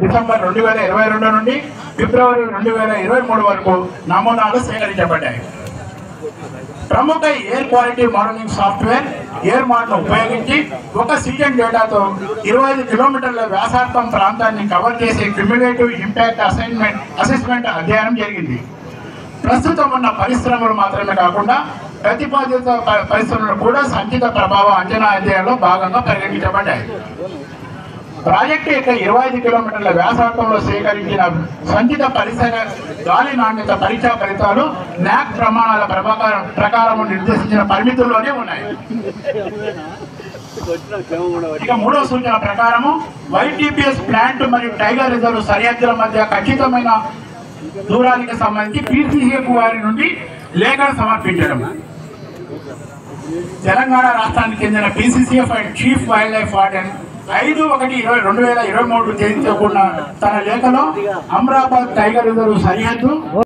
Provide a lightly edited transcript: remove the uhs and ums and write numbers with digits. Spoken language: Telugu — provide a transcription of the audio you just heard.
డిసెంబర్ 2022 నుండి ఫిబ్రవరి 2023 వరకు నమూనాలు సేకరించబడ్డాయి. ప్రముఖ air quality modelling software air మార్ట్ను ఉపయోగించి ఒక సీజన్ డేటాతో 25 కిలోమీటర్ల వ్యాసార్థం ప్రాంతాన్ని కవర్ చేసే క్యుములేటివ్ ఇంపాక్ట్ అసెస్మెంట్ అధ్యయనం జరిగింది. ప్రస్తుతం ఉన్న పరిశ్రమలు మాత్రమే కాకుండా ప్రతిపాదిత పరిశ్రమలు కూడా సంచిత ప్రభావ అంచనా అధ్యయనంలో భాగంగా పరిగణించబడ్డాయి. ప్రాజెక్టు యొక్క 25 కిలోమీటర్ల వ్యాసార్థంలో సేకరించిన సంచిత పరిసర గాలి నాణ్యత పరీక్షా ఫలితాలు న్యాక్ ప్రమాణాల ప్రకారం నిర్దేశించిన పరిమితుల్లోనే ఉన్నాయి. ఇక మూడవ సూచన ప్రకారము వైటీపీఎస్ ప్లాంట్ మరియు టైగర్ రిజర్వ్ సరిహద్దుల మధ్య ఖచ్చితమైన దూరానికి సంబంధించి పీసీసీఎఫ్ వారి నుండి లేఖను సమర్పించడం. తెలంగాణ రాష్ట్రానికి చెందిన PCCF and chief wildlife warden 5/1/2023 తేదీతో కూడిన తన లేఖలో అమ్రాబాద్ టైగర్ రిజర్వ్ సరిహద్దు